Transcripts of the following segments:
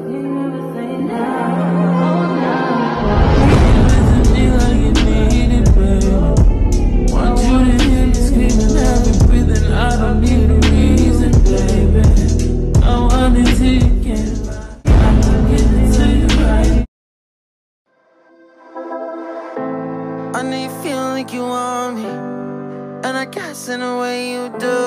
I know you feel like you want me, and I guess in a way you do.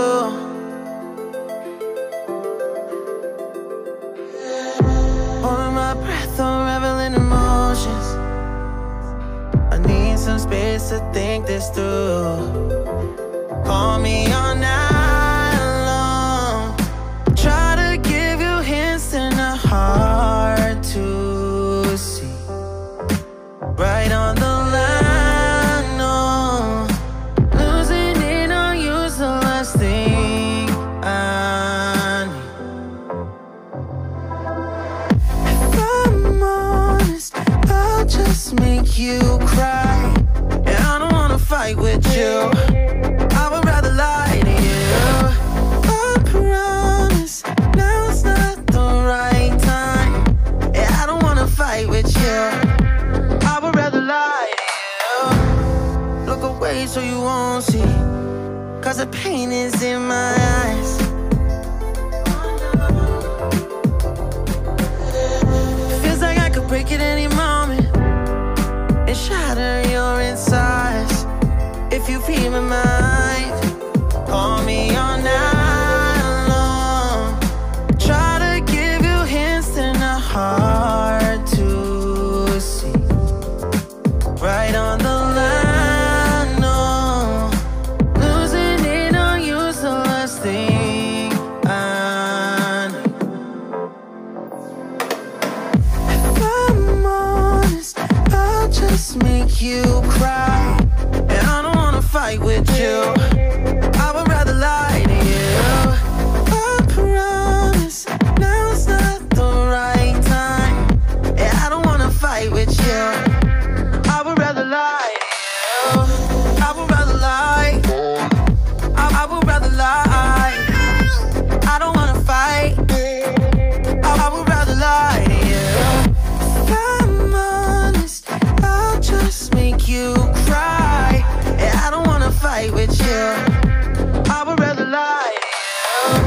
Holding my breath, unraveling emotions. I need some space to think this through. Call me all night long. Try to give you hints and a hard to see. Right on the line, no. Losing it on you's the last thing I need. If I'm honest, I'll just make you cry. And I don't wanna fight with you. I would rather lie to you. I promise, now's not the right time. And I don't wanna fight with you. I would rather lie to you. Look away so you won't see, 'cause the pain is in my eyes. Feels like I could break at any moment and shatter your insides. If you read my mind, call me all night long. Try to give you hints and a hard to see. Right on the line, no. Losing it on you's the last thing I need. If I'm honest, I'll just make you cry. And I don't wanna fight with you. I would rather lie to you. I promise, now's not the right time. And I don't wanna fight with you. I would rather lie to you. I would rather lie. I would rather lie. I don't wanna fight. I would rather lie to you. If I'm honest, I'll just make you cry. And I don't wanna fight with you. I would rather lie to you.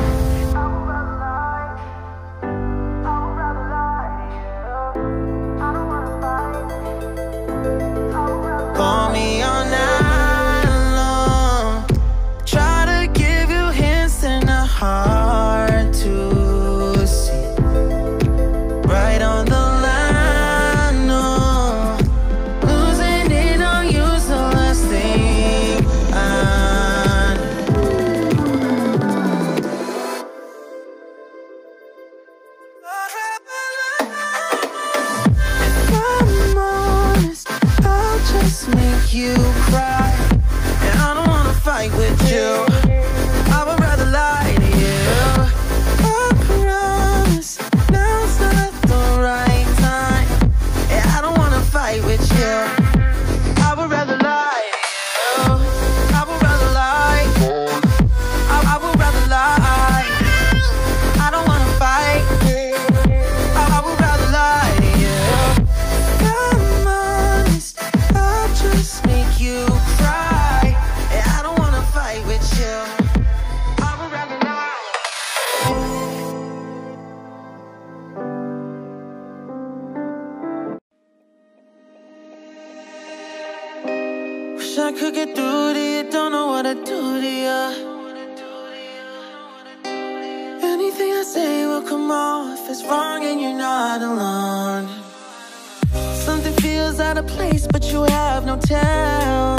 Call me all night long. Try to give you hints and a hard to see. Right on the line, no. Losing it on you's the last thing I need. If I'm honest, I'll just make you cry. And I don't wanna fight with you. I would rather lie to you. I promise, now's not the right time. And I don't wanna fight with you. I would rather lie to you. I would rather lie. I would rather lie. I don't wanna fight. I would rather lie to you. If I'm honest, I'll just make you cry. And I don't wanna fight with you. I would rather lie. Wish I could get through to you, don't know what I do to you. Anything I say will come off as wrong and you're not alone. Something feels out of place, but you have no tell.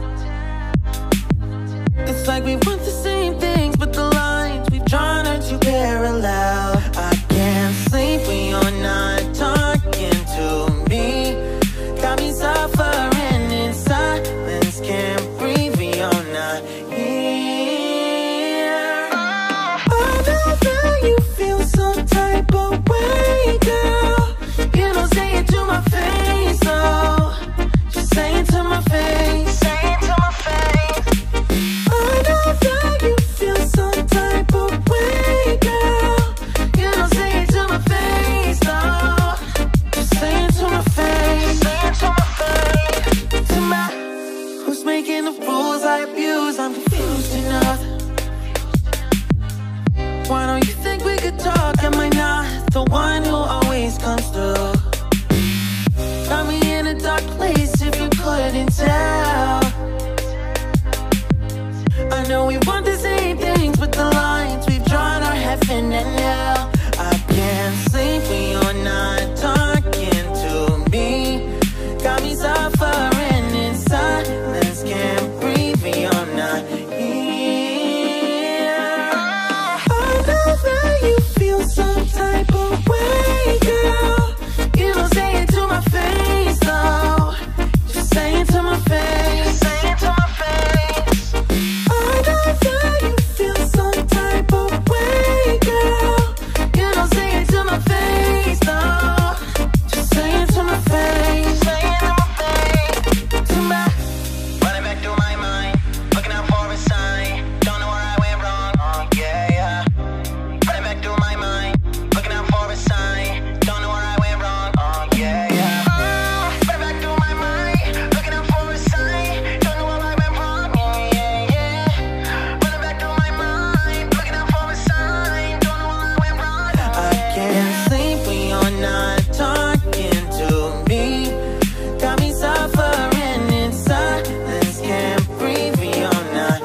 It's like we want the same things, but the lines we've drawn are too parallel. I can't sleep when you're not talking to me. Got me suffering in silence, can't breathe when you're not here. I know that you feel some type of way, girl. You don't say it to my face, oh. Just say it to my face. Say it to my face. I know that could talk, am I not the one who always comes through? Got me in a dark place if you couldn't tell. I know we want the same things, but the lines we've drawn are heaven and hell. I can't sleep when you're not talking to me. Got me suffering in silence, can't breathe when you're not here. I know that you feel some type of way, girl. You don't say it to my face, though. Just say it to my face. Say it to my face. I know that you feel some type of way, girl. You don't say it to my face, though. Just say it to my face. Say it to my face. To my running back through my mind, looking out for a sign. Don't know where I went wrong. Oh yeah, yeah. Running back through my mind, looking out for a sign. Don't know where I went wrong. Oh yeah, yeah. Running back through my mind, looking out for a sign. Don't know where I went wrong. Yeah, yeah, yeah. Running back through my mind, looking out for a sign. Don't know where I went wrong. I can't sleep when you're not talking to me. Got me suffering in silence, can't breathe when you're not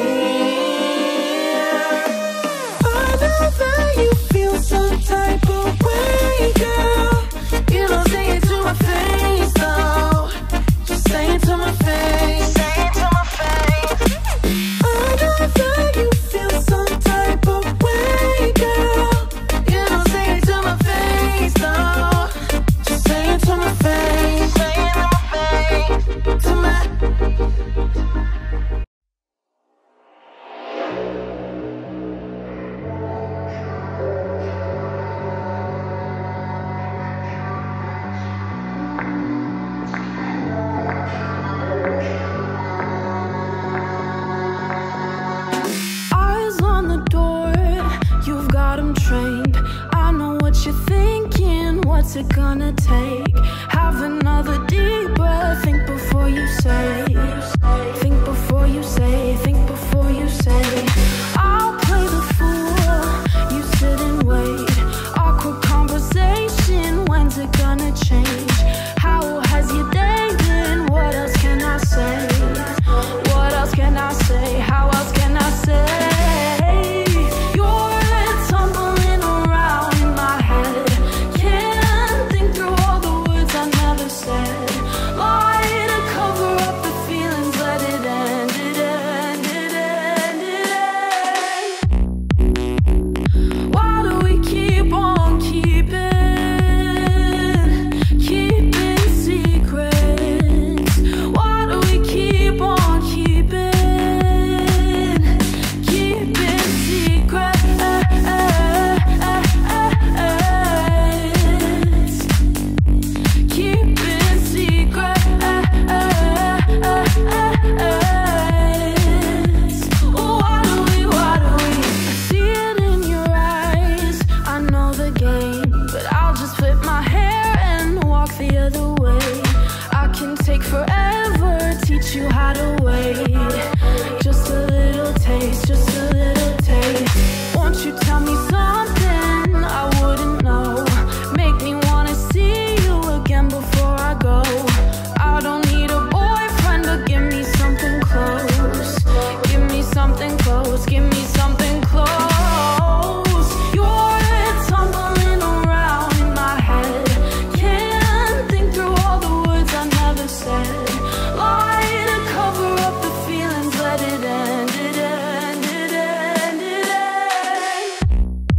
here. I know that you feel some type of way, girl. You don't say it to my face, though. Just say it to my face. Say it to my face. I know that you feel some type of way, girl. You don't say it to my face, though. Just say it to my face. Say it to my face. To my eyes on the door, you've got 'em trained. I know what you're thinking, what's it gonna take? Have another deep breath, think before you say. Think before you say, think before you say. I'll play the fool, you sit and wait. Awkward conversation, when's it gonna change? How has your day been? What else can I say? What else can I say? How else can I say? You're tumbling around in my head. Can't think through all the words I never said. Lie to cover up the feelings, let it end, it end, it end, it end. Why do we keep on keeping secrets? Why do we keep on keeping secrets? Keeping secrets. Why do we? I see it in your eyes. I know the game, but I'll just flip my hair and walk the other way. I can take forever, teach you how to wait. Just a little taste, just a little taste. Won't you tell me something I wouldn't know? Make me wanna see you again before I go. I don't need a boyfriend, but give me something close. Give me something close, give me something close. You're tumbling around in my head. Can't think through all the words I never said. Lie to cover up the feelings, let it end, it end, it end, it end.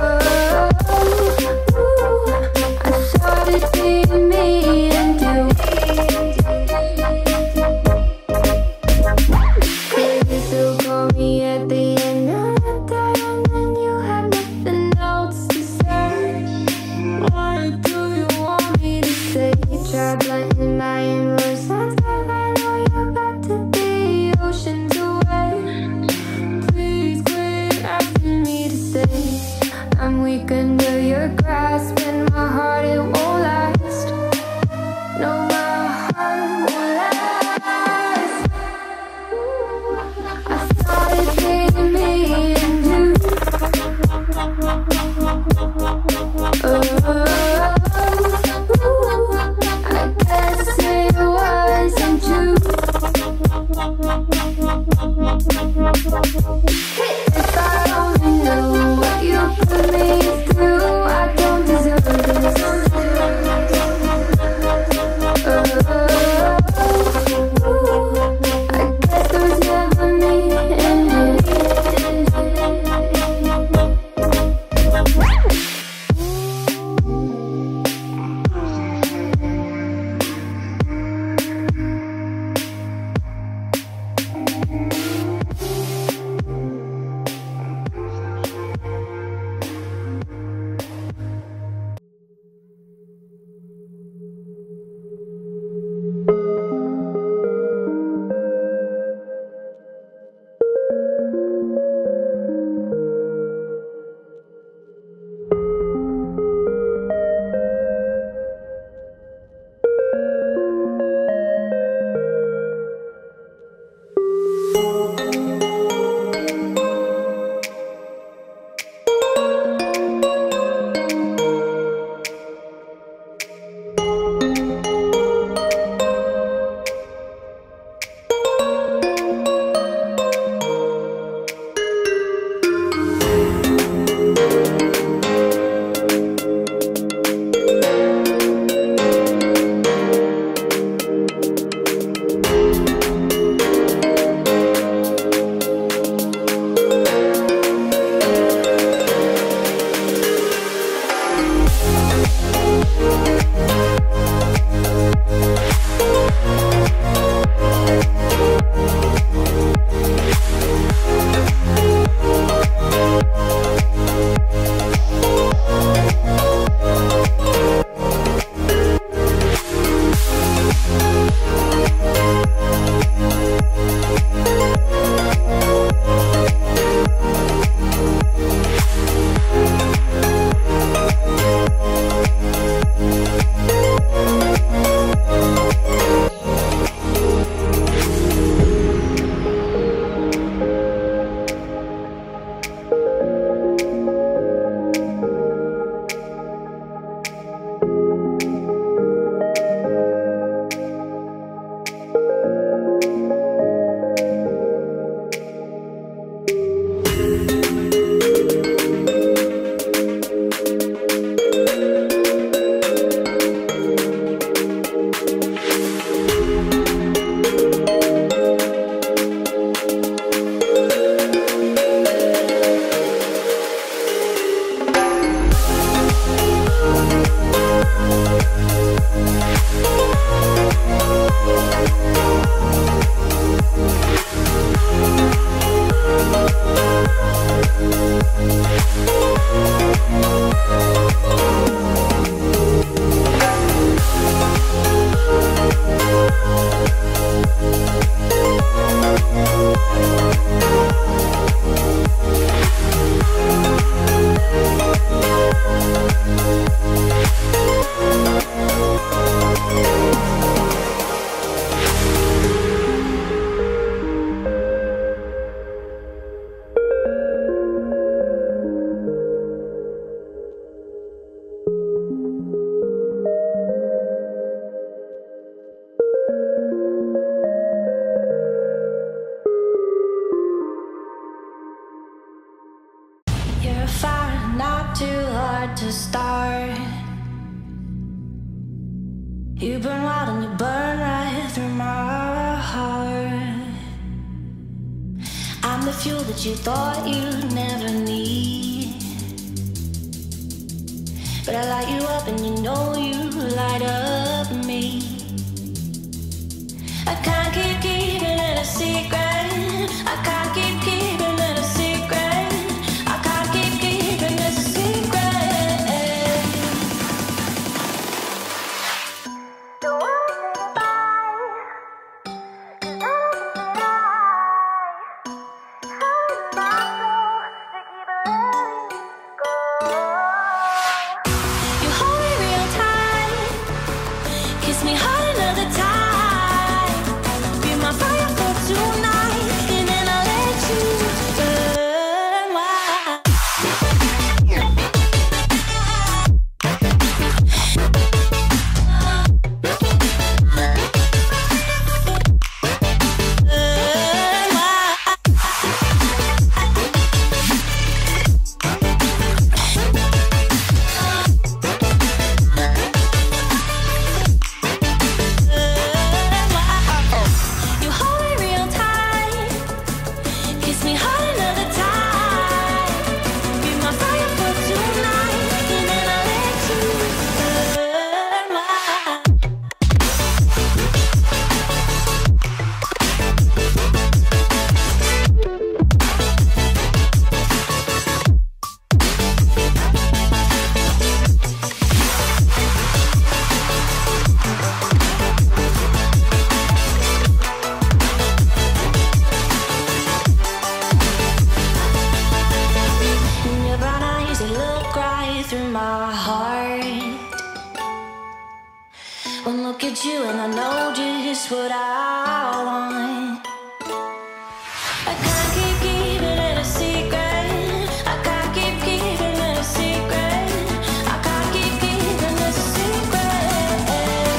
to start. You burn wild and you burn right through my heart. I'm the fuel that you thought you'd never need. but I light you up and you know you light up me. I can't keep keeping it a secret. I can't keep keeping it a secret. I can't keep keeping this a secret. Don't worry about it, 'cause I'm alive. Hurting my soul to keep letting go. You hold me real tight, kiss me hard another time. Be my fire for tonight, and then I'll let you burn wild. You hold me real tight, kiss me hard another time. Be my fire for tonight, and then I'll let you burn wild. And your brown eyes, they look right through my heart. One look at you and I know just what I want. I can't keep keeping it a secret. I can't keep keeping it a secret. I can't keep keeping this a secret.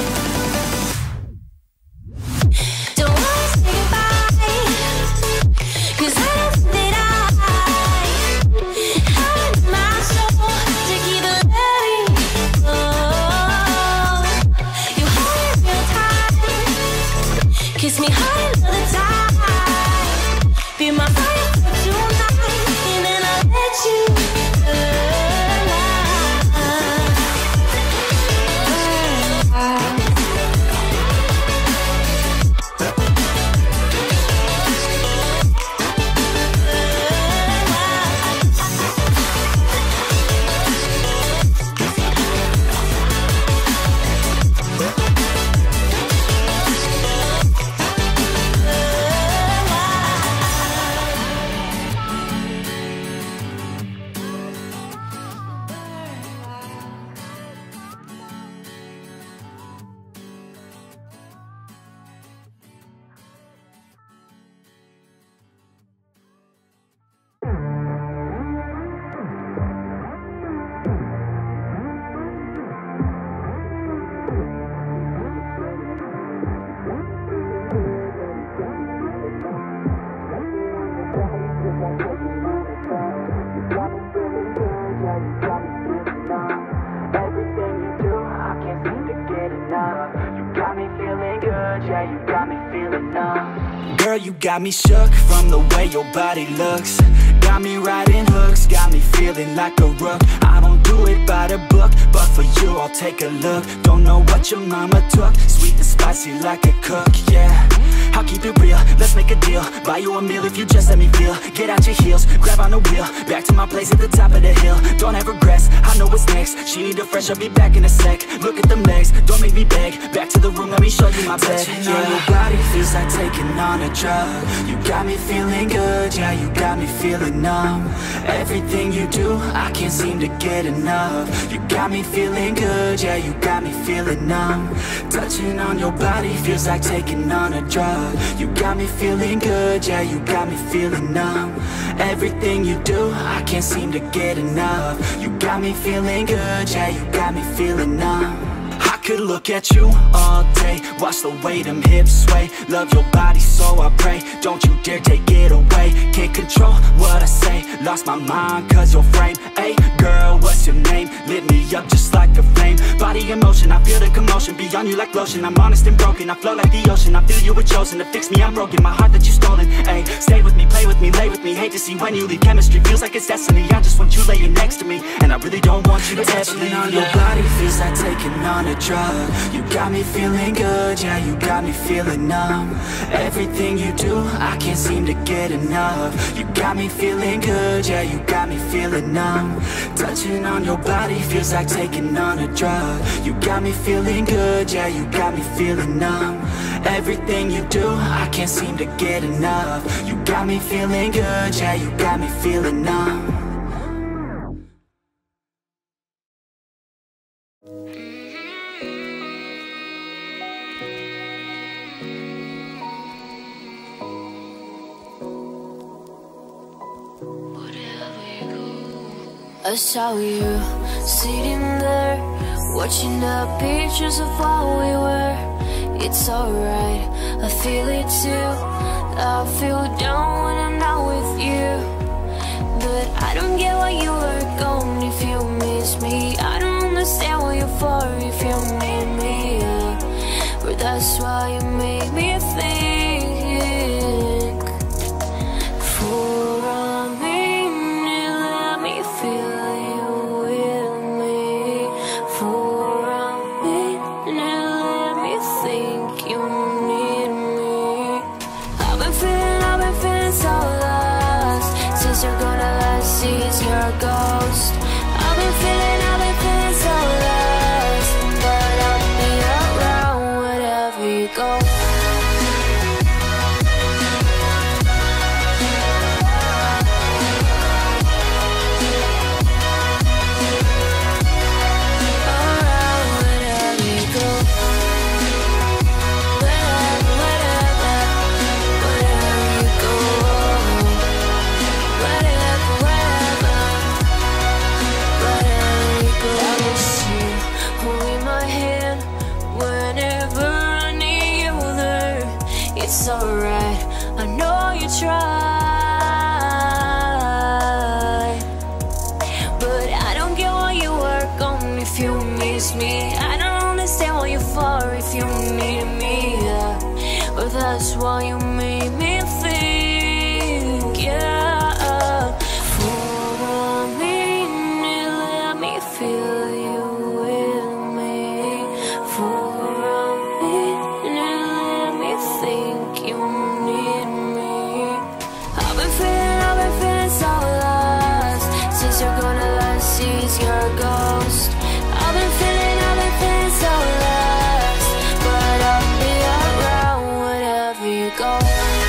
Don't wanna say goodbye, 'cause I don't think that I need my soul to keep letting go. You hold me real tight, kiss me hard another time. Be my fire for tonight, and then I'll let you burn wild. Everything you do, I can't seem to get enough. You got me feeling good, yeah, you got me feeling numb. Girl, you got me shook from the way your body looks. Got me riding hooks, got me feeling like a rook. I don't do it by the book, but for you I'll take a look. Don't know what your mama took, sweet and spicy like a cook, yeah. I'll keep it real, let's make a deal. Buy you a meal if you just let me feel. Get out your heels, grab on the wheel. Back to my place at the top of the hill. Don't have regrets, I know what's next. She need a fresh, I'll be back in a sec. Look at them legs, don't make me beg. Back to the room, let me show you my bed. Touching on your body feels like taking on a drug. You got me feeling good, yeah, you got me feeling numb. Everything you do, I can't seem to get enough. You got me feeling good, yeah, you got me feeling numb. Touching on your body feels like taking on a drug. You got me feeling good, yeah, you got me feeling numb. Everything you do, I can't seem to get enough. You got me feeling good, yeah, you got me feeling numb. I could look at you all day, watch the way them hips sway. Love your body, so I pray, don't you dare take it away. Can't control what I say, lost my mind cause your frame. Hey girl, what's your name? Lit me up just like a flame. Body in motion motion, I feel the commotion, beyond you like lotion. I'm honest and broken, I flow like the ocean. I feel you were chosen to fix me, I'm broken. My heart that you stolen, ayy. Stay with me, play with me, lay with me. Hate to see when you leave, chemistry feels like it's destiny. I just want you laying next to me, and I really don't want you to ever leave. On your body feels like taking on a drug. You got me feeling good, yeah, you got me feeling numb. Everything you do, I can't seem to get enough. You got me feeling good, yeah, you got me feeling numb. Touching on your body feels like taking on a drug. You got me feeling good, yeah, you got me feeling numb. Everything you do, I can't seem to get enough. You got me feeling good, yeah, you got me feeling numb. I saw you sitting there, watching the pictures of what we were. It's alright, I feel it too. I feel down when I'm not with you. But I don't get why you were gone if you miss me. I don't understand what you're for if you need me, yeah. But that's why you make me think. For a minute, let me feel you with me. For a minute, let me think you need me. I've been feeling so lost since you're gonna last, since you're a ghost. I've been feeling so lost, but I'll be around wherever you go. It's alright, I know you tried, but I don't get why you were gone if you miss me. I don't understand what you're for if you need me, yeah. But that's why you made me think, yeah. For a minute, let me feel you with me. For a minute, let me think you need me. I've been feeling so lost since you're gonna last, since you're a ghost. I've been feeling so lost, but I'll be around wherever you go.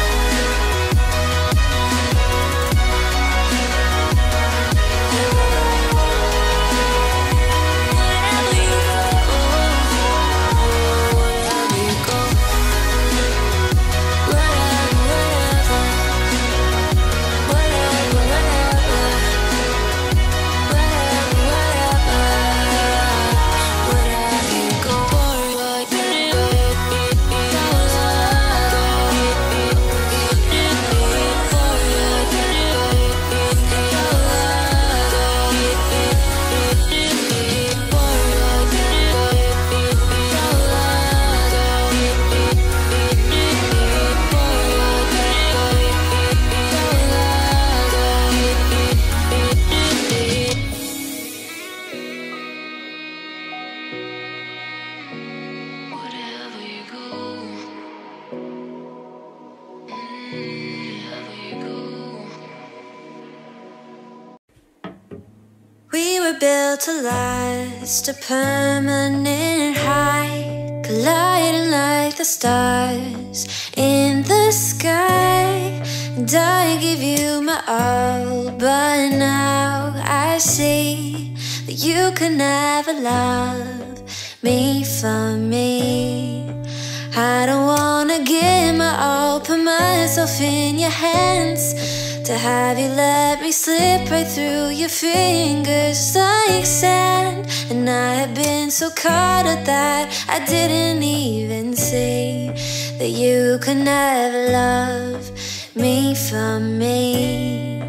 We were built to last, a permanent high, colliding like the stars in the sky. And I give you my all, but now I see that you could never love me for me. I don't wanna give my all, put myself in your hands, to have you let me slip right through your fingers like sand. And I have been so caught up that I didn't even see that you could never love me for me.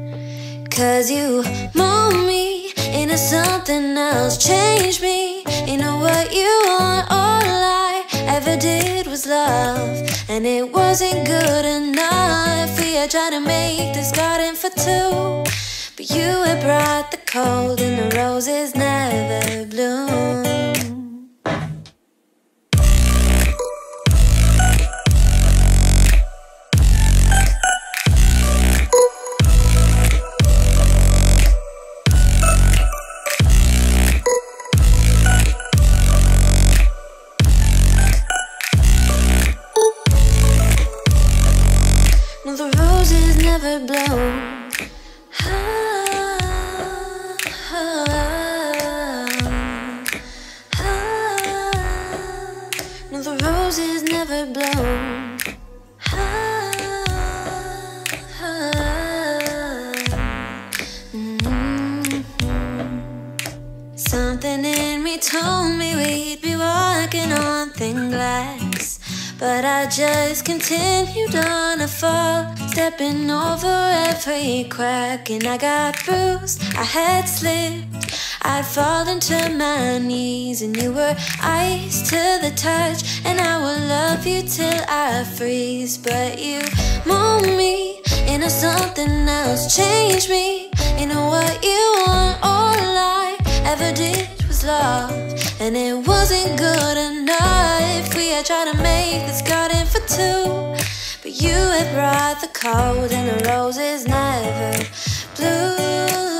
'Cause you mold me into something else, change me You know what you want, all I ever did was love, and it wasn't good enough. We had tried to make this garden for two, but you had brought the cold and the roses never bloom. No, the roses never bloom. No, the roses never bloom. Something in me told me we'd be walking on thin glass, but I just continued on a fall, stepping over every crack. And I got bruised, I had slipped, I'd fallen to my knees, and you were ice to the touch, and I will love you till I freeze. But you moved me into something else, changed me into what you want. All I ever did was love, and it wasn't good enough. We had tried to make this garden for two, but you had brought the cold and the roses never blew.